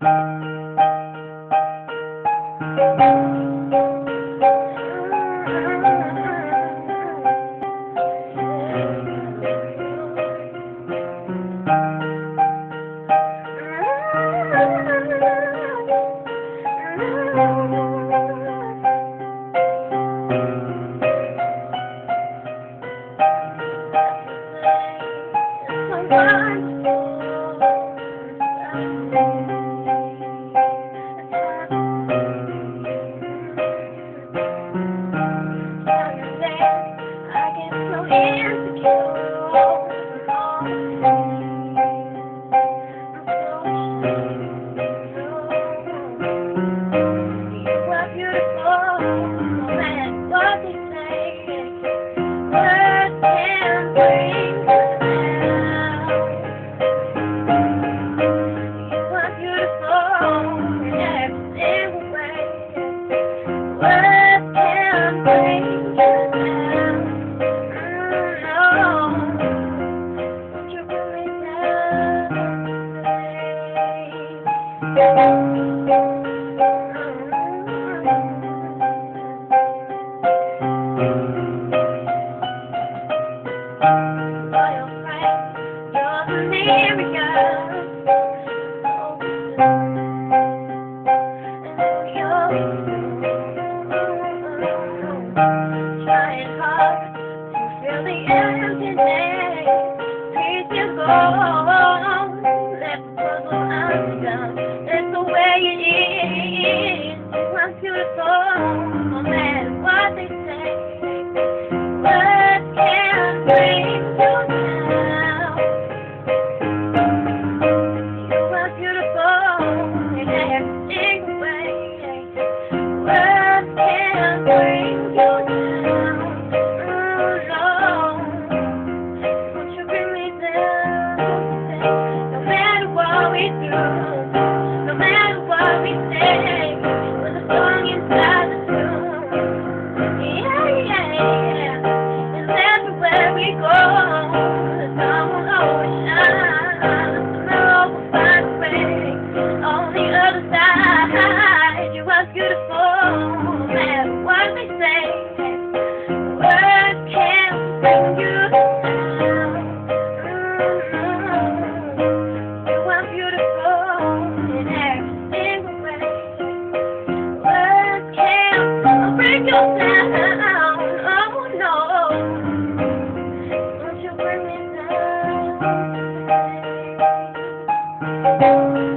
Trying hard to fill the emptiness. Please just go on. Let the puzzle undone. That's the way it is. I'm beautiful, no matter what they say. Words can't bring you down. You are beautiful in every single way. Words can't bring you down. No matter what we say, with a song inside the tune, and everywhere we go, the sun will always shine, the tomorrow will find a way, on the other side, you are beautiful, no matter what they say, words can't bring you down, you are beautiful. Bring you down, oh no, don't you bring me down.